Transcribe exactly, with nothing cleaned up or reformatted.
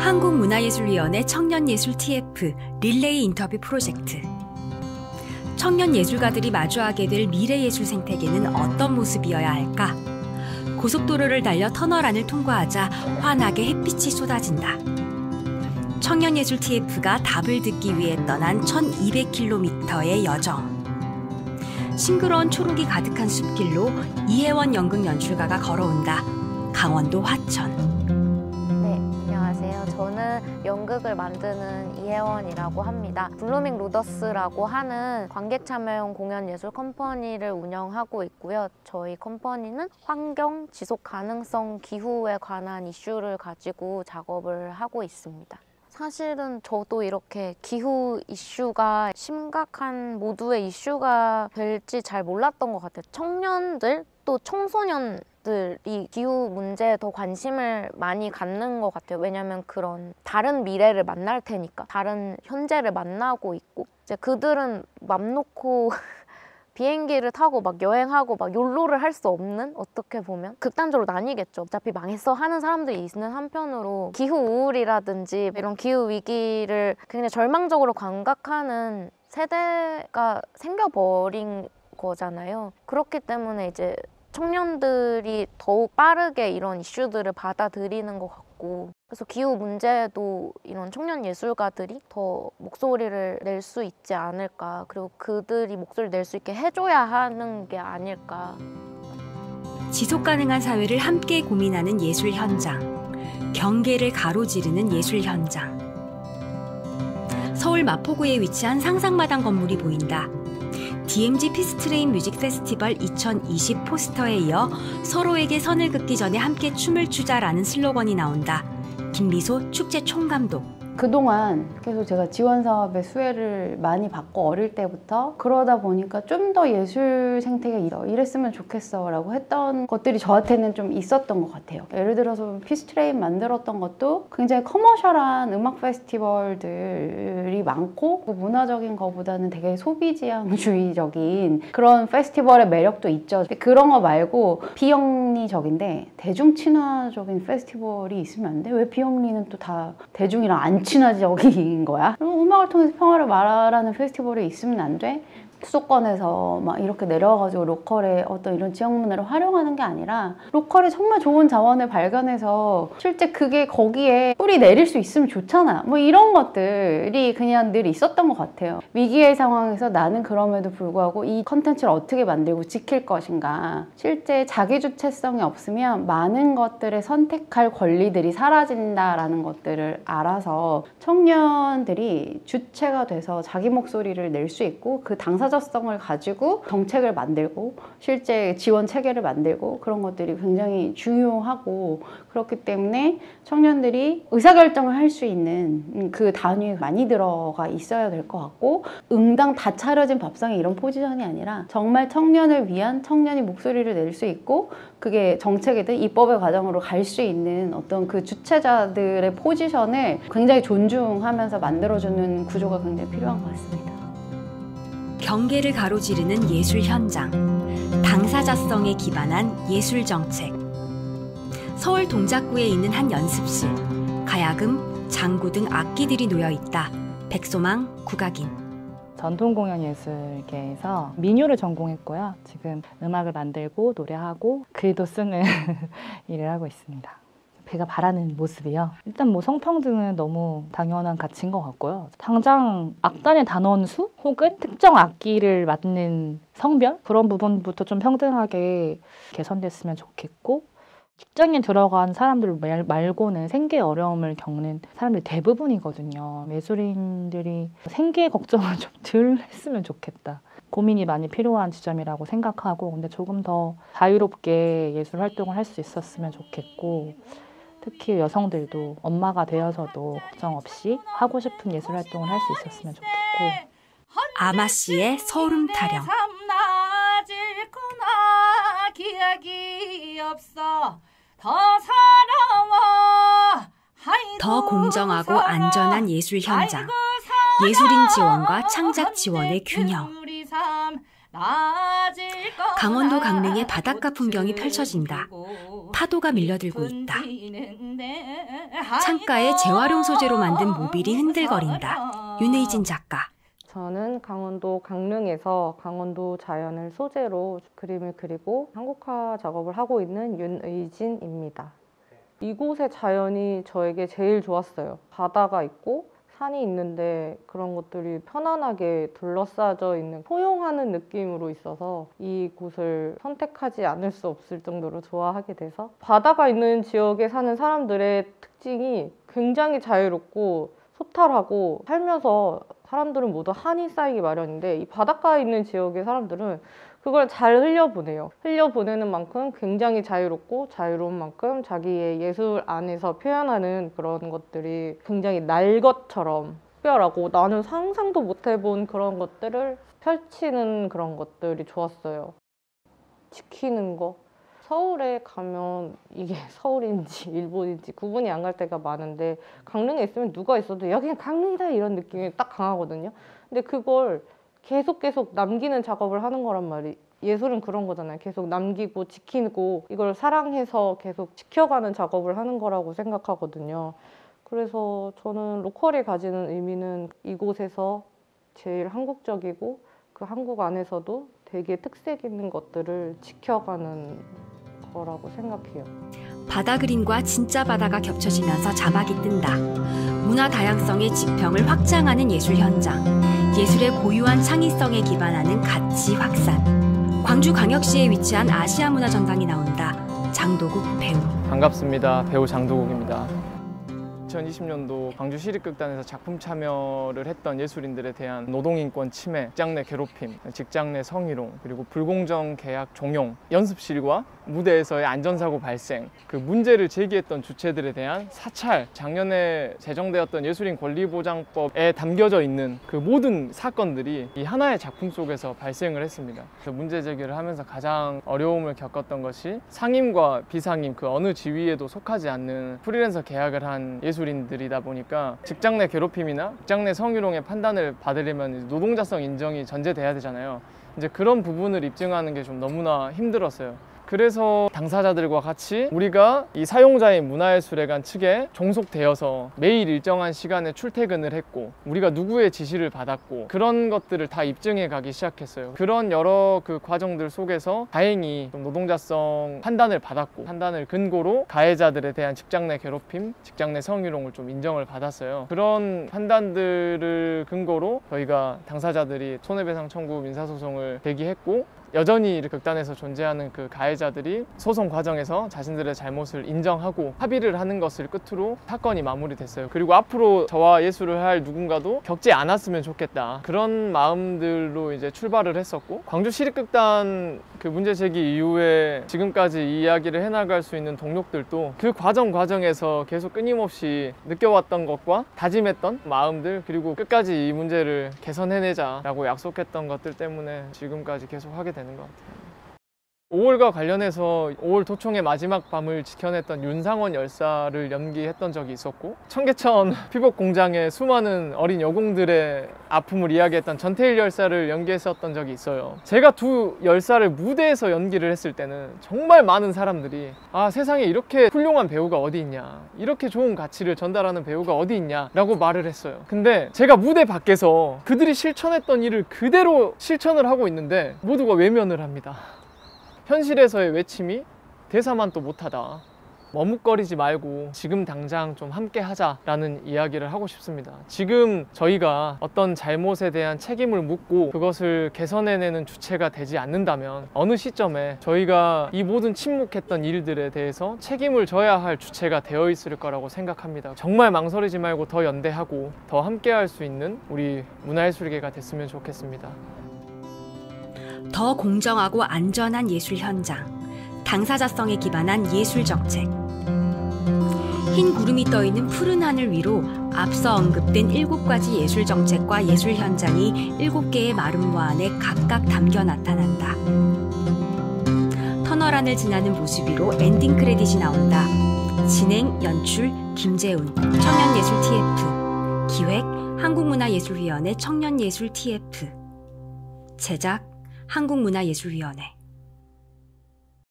한국문화예술위원회 청년예술 티에프 릴레이 인터뷰 프로젝트. 청년 예술가들이 마주하게 될 미래예술 생태계는 어떤 모습이어야 할까? 고속도로를 달려 터널 안을 통과하자 환하게 햇빛이 쏟아진다. 청년예술 티에프가 답을 듣기 위해 떠난 천이백 킬로미터의 여정. 싱그러운 초록이 가득한 숲길로 이혜원 연극 연출가가 걸어온다. 강원도 화천. 저는 연극을 만드는 이혜원이라고 합니다. 블루밍 로더스라고 하는 관객 참여형 공연 예술 컴퍼니를 운영하고 있고요. 저희 컴퍼니는 환경, 지속 가능성, 기후에 관한 이슈를 가지고 작업을 하고 있습니다. 사실은 저도 이렇게 기후 이슈가 심각한 모두의 이슈가 될지 잘 몰랐던 것 같아요. 청년들 또 청소년 들이 기후 문제에 더 관심을 많이 갖는 것 같아요. 왜냐면 그런 다른 미래를 만날 테니까, 다른 현재를 만나고 있고, 이제 그들은 맘 놓고 비행기를 타고 막 여행하고 막 욜로를 할 수 없는, 어떻게 보면 극단적으로 나뉘겠죠. 어차피 망했어 하는 사람들이 있는 한편으로 기후 우울이라든지 이런 기후 위기를 굉장히 절망적으로 감각하는 세대가 생겨버린 거잖아요. 그렇기 때문에 이제 청년들이 더욱 빠르게 이런 이슈들을 받아들이는 것 같고, 그래서 기후 문제도 이런 청년 예술가들이 더 목소리를 낼 수 있지 않을까, 그리고 그들이 목소리를 낼 수 있게 해줘야 하는 게 아닐까. 지속가능한 사회를 함께 고민하는 예술 현장, 경계를 가로지르는 예술 현장. 서울 마포구에 위치한 상상마당 건물이 보인다. 디엠지 피스트레인 뮤직 페스티벌 이천이십 포스터에 이어 서로에게 선을 긋기 전에 함께 춤을 추자라는 슬로건이 나온다. 김미소 축제 총감독. 그동안 계속 제가 지원 사업에 수혜를 많이 받고 어릴 때부터 그러다 보니까 좀 더 예술 생태계가 이랬으면 좋겠어 라고 했던 것들이 저한테는 좀 있었던 것 같아요. 예를 들어서 피스트레인 만들었던 것도 굉장히 커머셜한 음악 페스티벌들이 많고 문화적인 것보다는 되게 소비지향주의적인 그런 페스티벌의 매력도 있죠. 근데 그런 거 말고 비영리적인데 대중 친화적인 페스티벌이 있으면 안 돼? 왜 비영리는 또 다 대중이랑 안 친화적인 거야? 음악을 통해서 평화를 말하라는 페스티벌이 있으면 안 돼? 수도권에서 막 이렇게 내려와가지고 로컬의 어떤 이런 지역 문화를 활용하는 게 아니라 로컬에 정말 좋은 자원을 발견해서 실제 그게 거기에 뿌리 내릴 수 있으면 좋잖아. 뭐 이런 것들이 그냥 늘 있었던 것 같아요. 위기의 상황에서 나는 그럼에도 불구하고 이 컨텐츠를 어떻게 만들고 지킬 것인가. 실제 자기 주체성이 없으면 많은 것들을 선택할 권리들이 사라진다라는 것들을 알아서 청년들이 주체가 돼서 자기 목소리를 낼 수 있고 그 당사자 성을 가지고 정책을 만들고 실제 지원 체계를 만들고 그런 것들이 굉장히 중요하고, 그렇기 때문에 청년들이 의사결정을 할 수 있는 그 단위에 많이 들어가 있어야 될 것 같고, 응당 다 차려진 밥상에 이런 포지션이 아니라 정말 청년을 위한 청년이 목소리를 낼 수 있고 그게 정책이든 입법의 과정으로 갈 수 있는 어떤 그 주체자들의 포지션을 굉장히 존중하면서 만들어주는 구조가 굉장히 필요한 것 같습니다. 경계를 가로지르는 예술 현장, 당사자성에 기반한 예술 정책. 서울 동작구에 있는 한 연습실, 가야금, 장구 등 악기들이 놓여 있다. 백소망, 국악인. 전통공연예술계에서 민요를 전공했고요. 지금 음악을 만들고 노래하고 글도 쓰는 일을 하고 있습니다. 제가 바라는 모습이요. 일단 뭐 성평등은 너무 당연한 가치인 것 같고요. 당장 악단의 단원 수 혹은 특정 악기를 맡는 성별 그런 부분부터 좀 평등하게 개선됐으면 좋겠고, 직장에 들어간 사람들 말고는 생계 어려움을 겪는 사람들이 대부분이거든요. 예술인들이 생계 걱정을 좀 덜 했으면 좋겠다. 고민이 많이 필요한 지점이라고 생각하고, 근데 조금 더 자유롭게 예술 활동을 할 수 있었으면 좋겠고, 특히 여성들도 엄마가 되어서도 걱정 없이 하고 싶은 예술 활동을 할 수 있었으면 좋겠고. 아마 씨의 서울음 타령. 더 공정하고 안전한 예술 현장. 예술인 지원과 창작 지원의 균형. 강원도 강릉의 바닷가 풍경이 펼쳐진다. 파도가 밀려들고 있다. 창가에 재활용 소재로 만든 모빌이 흔들거린다. 윤의진 작가. 저는 강원도 강릉에서 강원도 자연을 소재로 그림을 그리고 한국화 작업을 하고 있는 윤의진입니다. 이곳의 자연이 저에게 제일 좋았어요. 바다가 있고 산이 있는데 그런 것들이 편안하게 둘러싸져 있는 포용하는 느낌으로 있어서 이 곳을 선택하지 않을 수 없을 정도로 좋아하게 돼서 바다가 있는 지역에 사는 사람들의 특징이 굉장히 자유롭고 소탈하고 살면서 사람들은 모두 한이 쌓이기 마련인데 이 바닷가에 있는 지역의 사람들은 그걸 잘 흘려보내요. 흘려보내는 만큼 굉장히 자유롭고 자유로운 만큼 자기의 예술 안에서 표현하는 그런 것들이 굉장히 날 것처럼 특별하고 나는 상상도 못 해본 그런 것들을 펼치는 그런 것들이 좋았어요. 지키는 거. 서울에 가면 이게 서울인지 일본인지 구분이 안 갈 때가 많은데 강릉에 있으면 누가 있어도 여기는 강릉이다 이런 느낌이 딱 강하거든요. 근데 그걸 계속 계속 남기는 작업을 하는 거란 말이 예술은 그런 거잖아요. 계속 남기고 지키고 이걸 사랑해서 계속 지켜가는 작업을 하는 거라고 생각하거든요. 그래서 저는 로컬이 가지는 의미는 이곳에서 제일 한국적이고 그 한국 안에서도 되게 특색 있는 것들을 지켜가는 거라고 생각해요. 바다 그림과 진짜 바다가 겹쳐지면서 자막이 뜬다. 문화 다양성의 지평을 확장하는 예술 현장. 예술의 고유한 창의성에 기반하는 가치 확산. 광주광역시에 위치한 아시아문화전당이 나온다. 장도국 배우. 반갑습니다. 배우 장도국입니다. 이천이십 년도 광주시립극단에서 작품 참여를 했던 예술인들에 대한 노동인권 침해, 직장 내 괴롭힘, 직장 내 성희롱, 그리고 불공정 계약 종용, 연습실과 무대에서의 안전사고 발생, 그 문제를 제기했던 주체들에 대한 사찰, 작년에 제정되었던 예술인 권리보장법에 담겨져 있는 그 모든 사건들이 이 하나의 작품 속에서 발생을 했습니다. 그래서 문제 제기를 하면서 가장 어려움을 겪었던 것이 상임과 비상임 그 어느 지위에도 속하지 않는 프리랜서 계약을 한 예술인들이다 보니까 직장 내 괴롭힘이나 직장 내 성희롱의 판단을 받으려면 노동자성 인정이 전제돼야 되잖아요. 이제 그런 부분을 입증하는 게 좀 너무나 힘들었어요. 그래서 당사자들과 같이 우리가 이 사용자인 문화예술회관 측에 종속되어서 매일 일정한 시간에 출퇴근을 했고 우리가 누구의 지시를 받았고 그런 것들을 다 입증해 가기 시작했어요. 그런 여러 그 과정들 속에서 다행히 좀 노동자성 판단을 받았고 판단을 근거로 가해자들에 대한 직장 내 괴롭힘, 직장 내 성희롱을 좀 인정을 받았어요. 그런 판단들을 근거로 저희가 당사자들이 손해배상 청구 민사소송을 제기했고 여전히 극단에서 존재하는 그 가해자들이 소송 과정에서 자신들의 잘못을 인정하고 합의를 하는 것을 끝으로 사건이 마무리됐어요. 그리고 앞으로 저와 예술을 할 누군가도 겪지 않았으면 좋겠다. 그런 마음들로 이제 출발을 했었고 광주시립극단 그 문제 제기 이후에 지금까지 이 이야기를 해나갈 수 있는 동력들도 그 과정 과정에서 계속 끊임없이 느껴왔던 것과 다짐했던 마음들 그리고 끝까지 이 문제를 개선해내자라고 약속했던 것들 때문에 지금까지 계속 하게 됩니다. 것 같아요. 오월과 관련해서 오월 도청의 마지막 밤을 지켜냈던 윤상원 열사를 연기했던 적이 있었고 청계천 피복 공장의 수많은 어린 여공들의 아픔을 이야기했던 전태일 열사를 연기했었던 적이 있어요. 제가 두 열사를 무대에서 연기를 했을 때는 정말 많은 사람들이 아 세상에 이렇게 훌륭한 배우가 어디 있냐, 이렇게 좋은 가치를 전달하는 배우가 어디 있냐 라고 말을 했어요. 근데 제가 무대 밖에서 그들이 실천했던 일을 그대로 실천을 하고 있는데 모두가 외면을 합니다. 현실에서의 외침이 대사만 또 못하다. 머뭇거리지 말고 지금 당장 좀 함께 하자라는 이야기를 하고 싶습니다. 지금 저희가 어떤 잘못에 대한 책임을 묻고 그것을 개선해내는 주체가 되지 않는다면 어느 시점에 저희가 이 모든 침묵했던 일들에 대해서 책임을 져야 할 주체가 되어 있을 거라고 생각합니다. 정말 망설이지 말고 더 연대하고 더 함께 할 수 있는 우리 문화예술계가 됐으면 좋겠습니다. 더 공정하고 안전한 예술 현장, 당사자성에 기반한 예술 정책. 흰 구름이 떠있는 푸른 하늘 위로 앞서 언급된 일곱 가지 예술 정책과 예술 현장이 일곱 개의 마름모 안에 각각 담겨 나타난다. 터널 안을 지나는 모습 위로 엔딩 크레딧이 나온다. 진행, 연출, 김재훈, 청년예술 티에프, 기획, 한국문화예술위원회 청년예술 티에프, 제작, 한국문화예술위원회.